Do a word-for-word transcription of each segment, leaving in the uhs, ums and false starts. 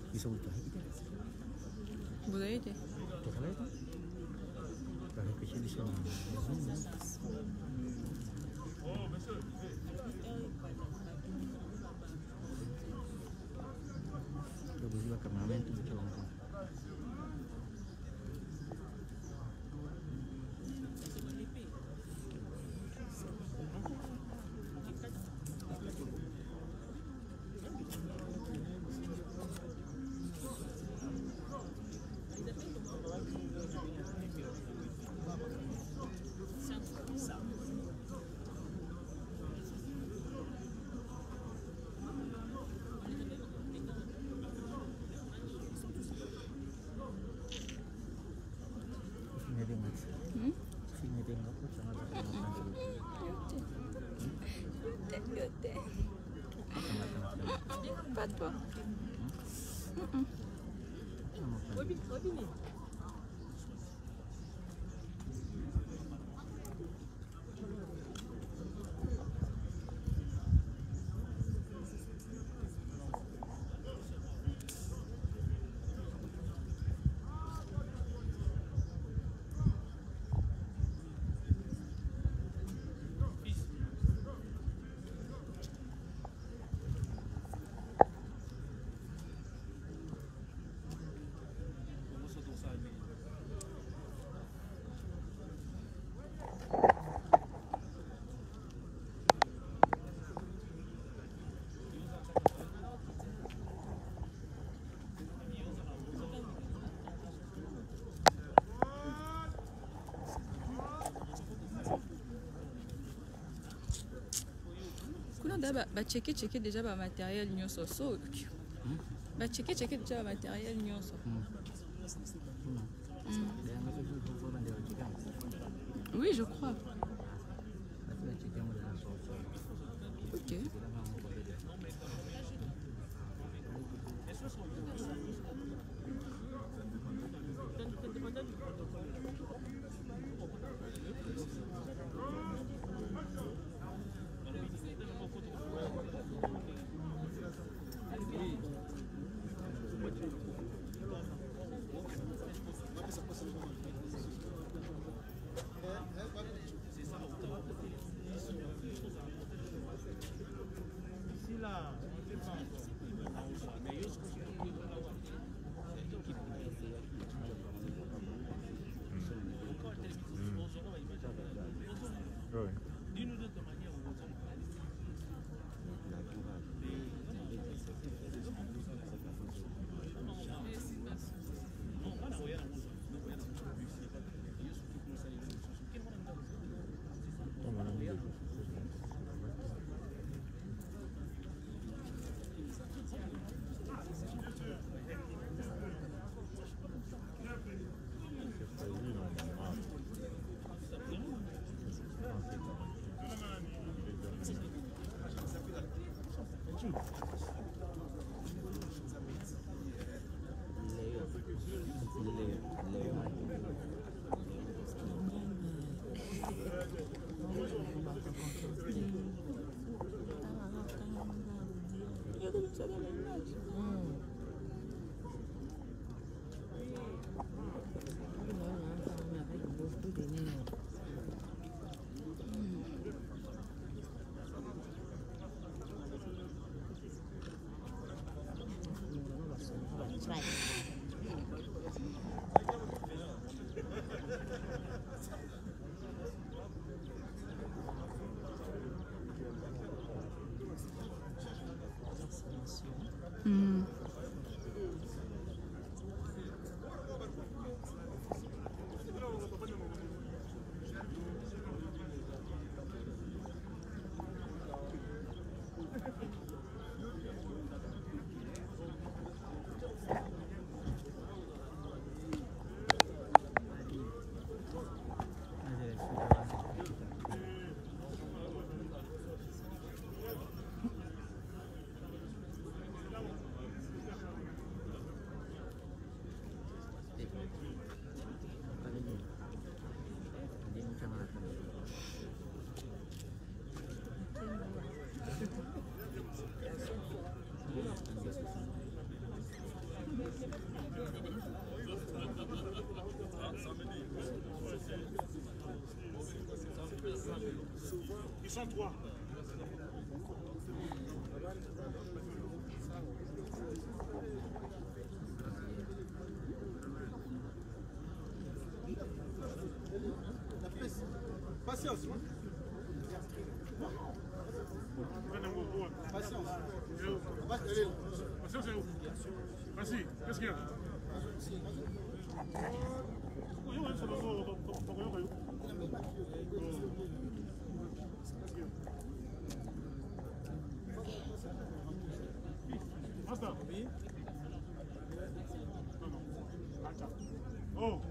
Vous avez été? Pas toi. Mm-mm. Bah checker checker déjà ba matériel nyonso so ba checker checker déjà ba matériel nyonso. Oui, je crois. Ok. Mm. Patience. Patience. Patience, c'est où? Vas-y, qu'est-ce qu'il y a? Basta. Oh.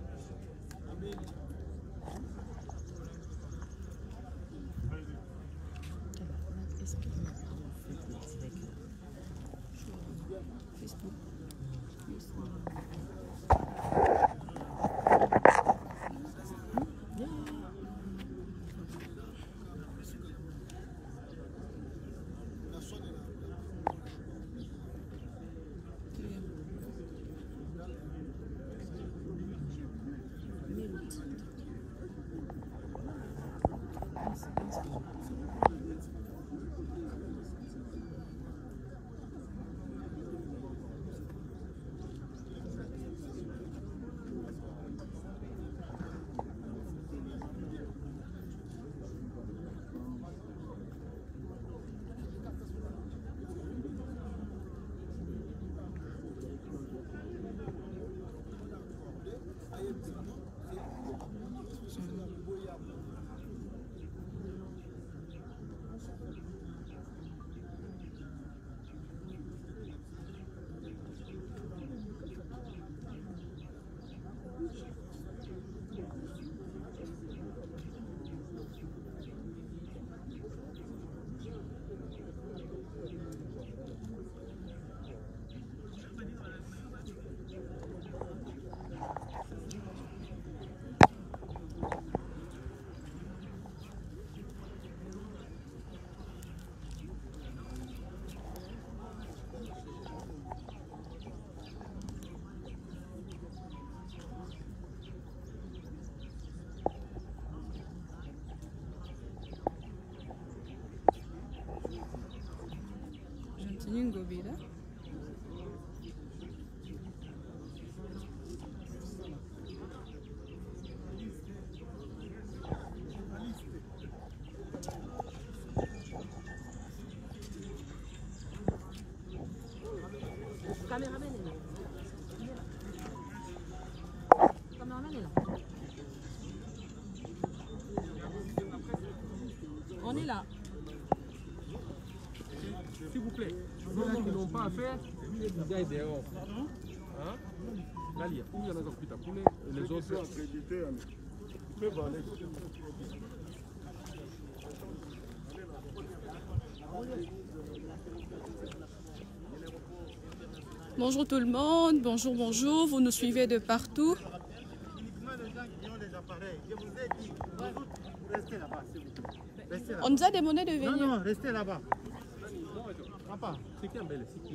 Gentini Ngobila. Caméraman est là. Caméraman est là. On est là. S'il vous plaît, ceux qui n'ont pas à faire, ils aillent dehors. Hein? Là, il y a où il y en a dans le poulet et les autres. Ils peuvent aller. Bonjour tout le monde, bonjour, bonjour, vous nous suivez de partout. On nous a demandé de venir. Non, non, restez là-bas. Papa, c'est qui un bel, c'est qui?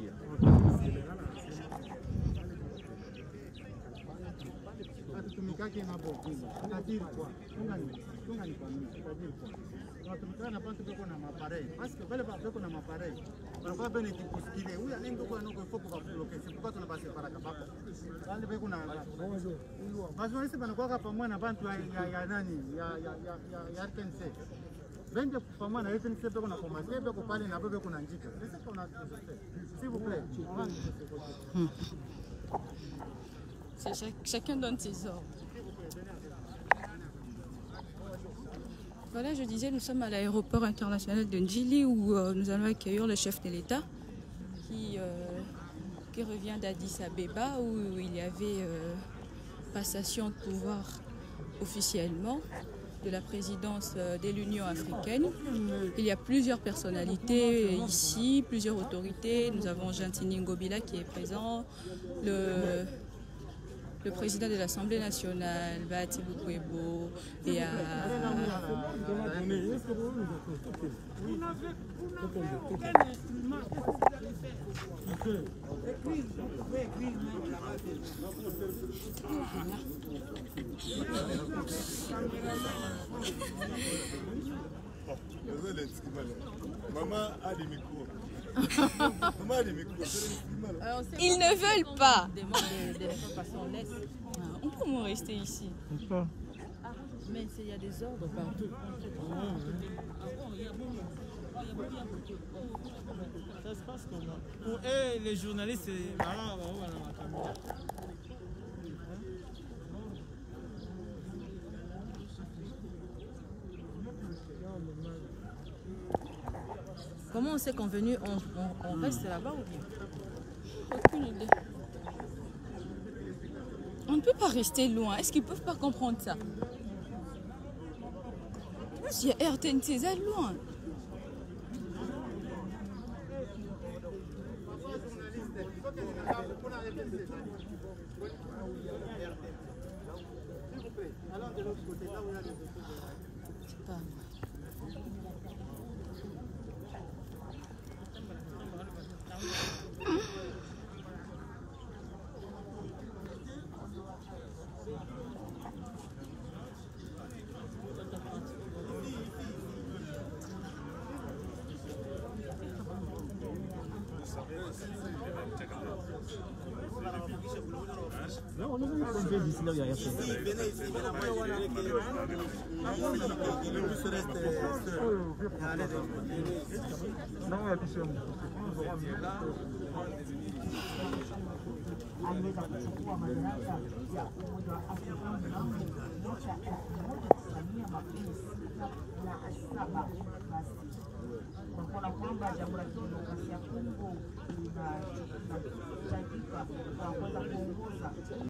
Hatutumikake na boki. C'est-à-dire quoi? Tunganikwambia, c'est-à-dire quoi? Tunatumikana na bantu beko na mapareil. Parce que wale beko na mapareil. Wanakuwa bene kikusikile. Huyu anendo kwa noko fopo kwa bloke. C'est pourquoi tunapasser par là bako. Wale beko na basi wale banakuwa pamoja na bantu ya ya nani? Ya ya ya ya R T N C. Vende pamoja na R T N C beko na commencer beko pale na beko na njika. C'est ça qu'on a fait. S'il vous plaît. Chaque, chacun donne ses ordres. Voilà, je disais, nous sommes à l'aéroport international de Ndjili où euh, nous allons accueillir le chef de l'État qui, euh, qui revient d'Addis Abeba où il y avait euh, passation de pouvoir officiellement de la présidence euh, de l'Union africaine. Il y a plusieurs personnalités ici, plusieurs autorités. Nous avons Gentini Ngobila qui est présent, le... le président de l'Assemblée nationale, Bati Bukwebo, et à... Maman a des micros. Maman a des micros. Ils ne veulent pas. On demande de, de ne pas passer, on laisse. Ah, on peut moins rester ici. Mais il y a des ordres partout. Ça se passe comment? Pour eux, les journalistes, c'est marrant, on va dans la caméra. Comment on s'est convenu? On, on, on reste là-bas ou bien? Aucune idée. On ne peut pas rester loin. Est-ce qu'ils ne peuvent pas comprendre ça? Il y a R T N C Z loin. C'est pas vrai. Non, on a vu d'ici là, il n'y a rien. Venez ici, le bus reste seul. Non, il y a plus seul. aliweza kuchukua madaraka ya Umoja wa Afrika mnamo mwaka elfu moja tisamia makumi sita na saba. Basi kwa kuona kwamba Jamhuri ya Kidemokrasia ya Kongo inahitajika kwa kuweza kuongoza